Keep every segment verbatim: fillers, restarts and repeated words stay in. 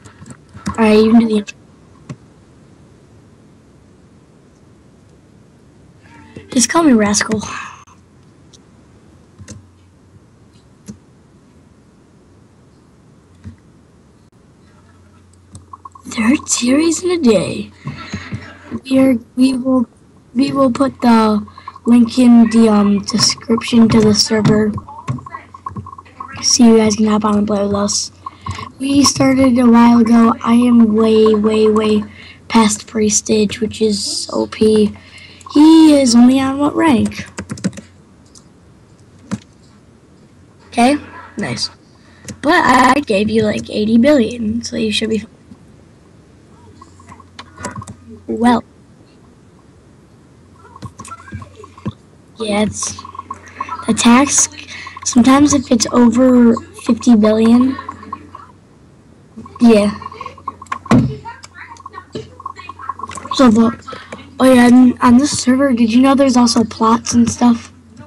Alright, you can do the intro. Just call me Rascal. Third series in a day. We are, we will we will put the link in the um description to the server. So you guys can hop on and play with us. We started a while ago. I am way, way, way past Prestige, which is O P. He is only on what rank? Okay, nice. But I gave you like eighty billion, so you should be well. Yeah, it's the tax. Sometimes if it's over fifty billion, yeah. So the oh yeah, on, on this server, did you know there's also plots and stuff?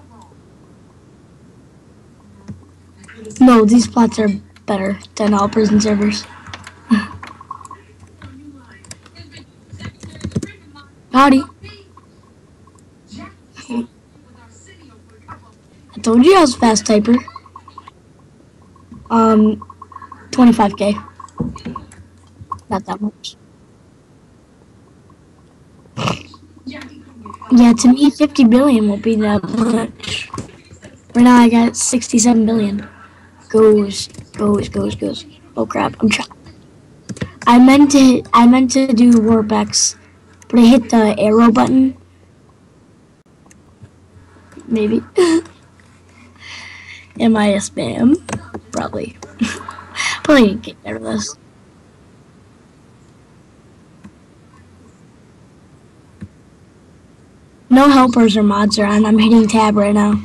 No, these plots are better than all prison servers. Howdy. I told you I was a fast typer. Um, twenty-five K. Not that much. Yeah, to me, fifty billion won't be that much. Right now, I got sixty-seven billion. Goes, goes, goes, goes. Oh crap! I'm trying. I meant to, I meant to do Warpex, but I hit the arrow button. Maybe. Am I a spam? Probably. Probably get rid of this. No helpers or mods are on. I'm hitting tab right now.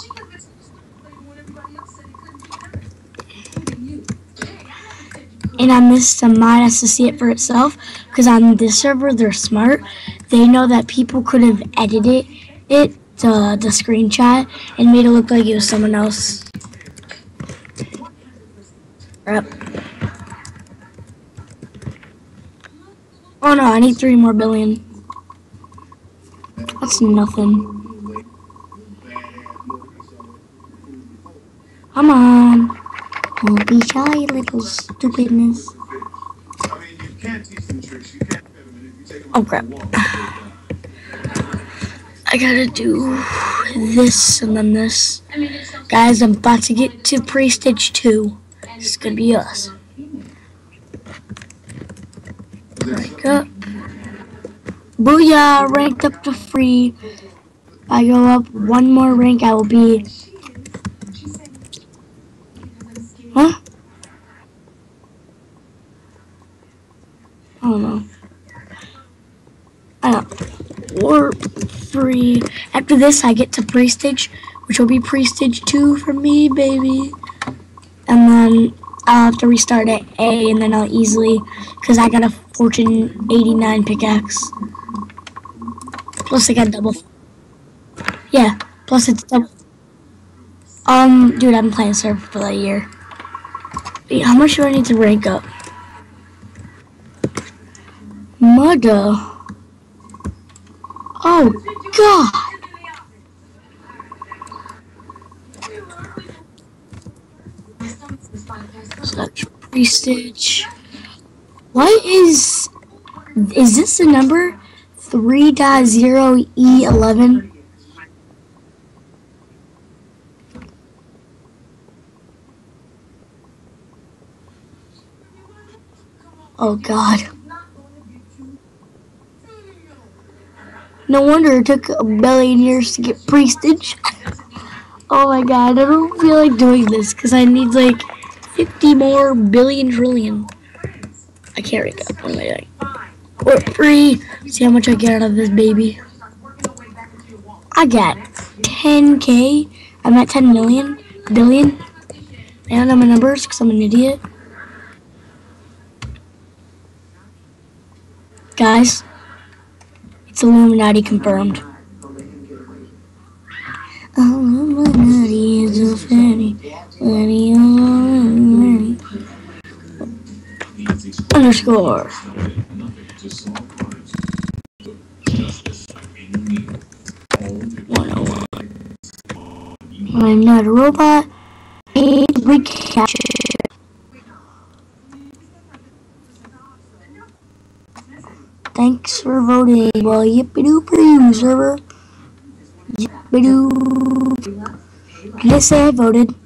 And on this, the mod has to see it for itself, because on this server, they're smart. They know that people could have edited it, the, the screenshot, and made it look like it was someone else. Yep. Oh no, I need three more billion. That's nothing. Come on. Don't be shy, little stupidness. Oh crap. I gotta do this and then this. Guys, I'm about to get to Prestige two. This is gonna be us. Rank up. Booyah! Ranked up to free. I go up one more rank, I will be... Huh? I don't know. I don't know. Warp free. After this, I get to Prestige, which will be Prestige two for me, baby. And then I'll have to restart at A, and then I'll easily, because I got a Fortune eighty-nine pickaxe. Plus, I got double. Yeah, plus it's double. Um, dude, I've been playing server for like a year. Wait, how much do I need to rank up? Mother. Oh, God. Such Prestige. What is... Is this the number? three point zero E eleven? Oh God. No wonder it took a billion years to get Prestige. Oh my God, I don't feel like doing this because I need like fifty more billion trillion. I can't rank up. What am I doing? We're free. See how much I get out of this baby. I got ten K. I'm at ten million, billion. And I'm in numbers because I'm an idiot. Guys, it's Illuminati confirmed. Illuminati is a fanny. underscore. one oh one. I'm not a robot. We catch it. Thanks for voting. Well, yippee-doo for you, server. Yippee-doo. Did it say I voted?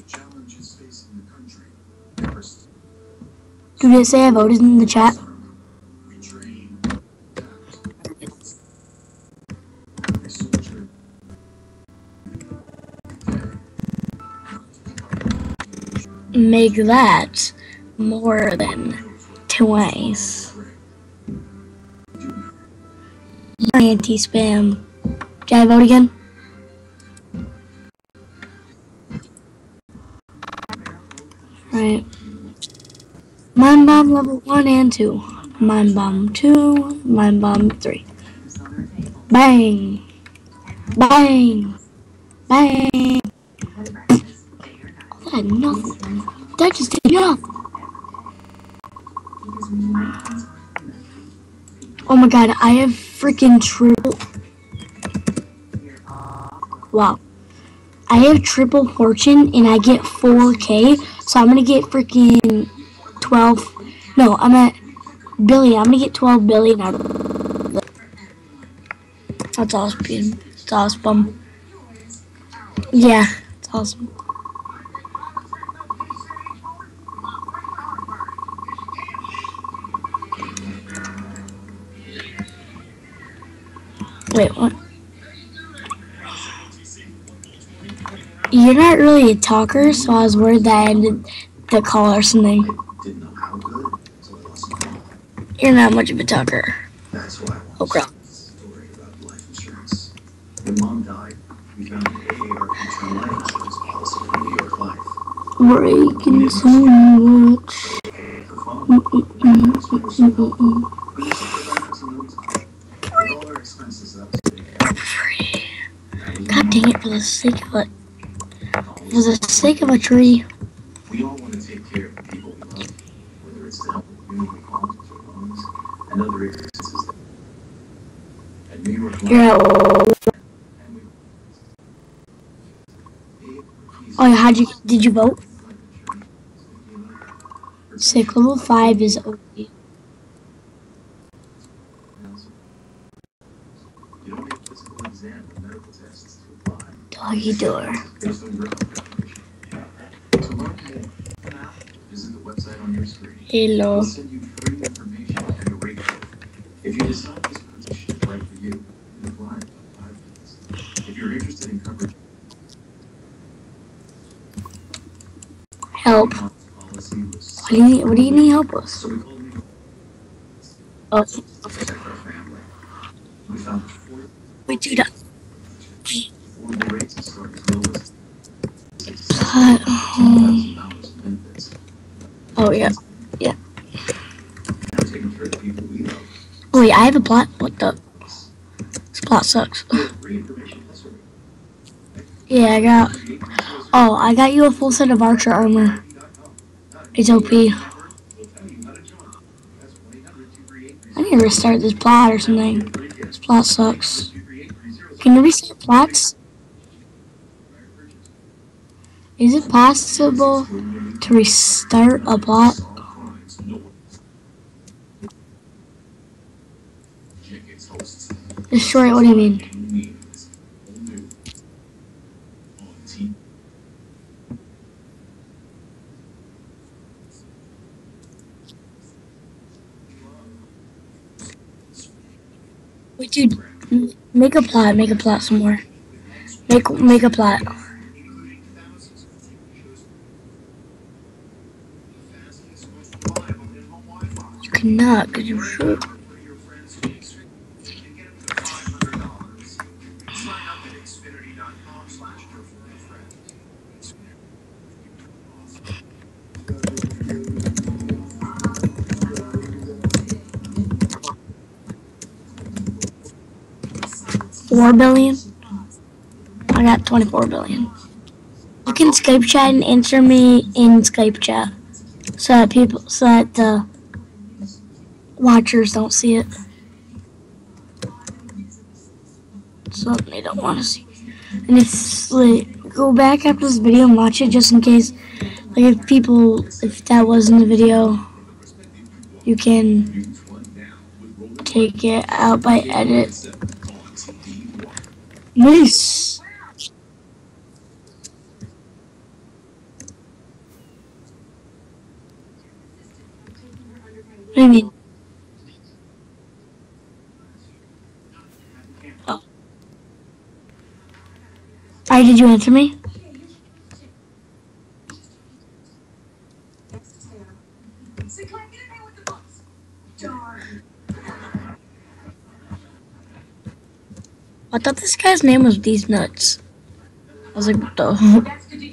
Did it say I voted in the chat? Make that more than twice. Anti-spam. Did I vote again? Right. Mind bomb level one and two. Mind bomb two. Mind bomb three. Bang. Bang. Bang. That had nothing. That just did nothing. Oh my god, I have freaking triple. Wow. I have triple fortune and I get four K. So I'm gonna get freaking twelve. No, I'm at billion. I'm gonna get twelve billion out of it. That's awesome. That's awesome. Yeah, it's awesome. Wait, what? You're not really a talker, so I was worried that I ended the call or something. You're not much of a talker. Oh crap. Breaking so much. Mm -mm -mm -mm -mm -mm. God dang it, for the sake of it. For the sake of a tree. We all want to take care of the people we love, whether it's to help with community causes or loans and other existences. At New York, yeah. Oh yeah, how'd you did you vote? Sick level five is O P. Doggy door. Hello. If you decide this position is right for you, apply in five minutes. If you're interested in coverage, help. What do you need? What do you need help with? Oh. Wait, dude. Plot. Oh yeah, yeah. Wait, I have a plot. What the? This plot sucks. Yeah, I got. Oh, I got you a full set of archer armor. It's O P. I need to restart this plot or something. This plot sucks. Can you restart plots? Is it possible to restart a plot? Destroy it, what do you mean? Wait, dude, make a plot, make a plot some more. Make, make a plot. You cannot, because you should. Four billion? I got twenty-four billion. You can Skype chat and answer me in Skype chat. So that people, so that the watchers don't see it. Something they don't want to see. And if like, go back after this video and watch it just in case. Like if people, if that wasn't the video, you can take it out by edit. Nice. What do you mean? Oh. Alright, did you answer me? I thought this guy's name was These Nuts. I was like, what the?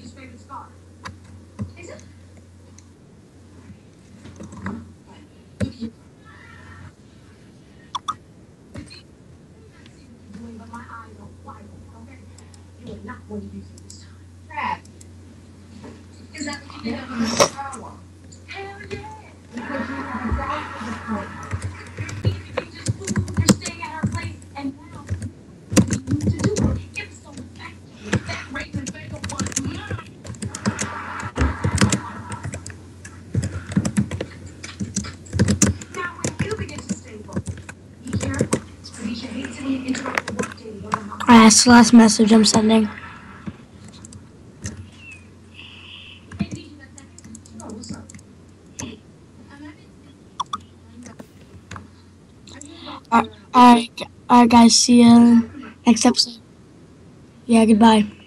Alright, that's the last message I'm sending. Alright, alright, guys, see ya next episode. Yeah, goodbye.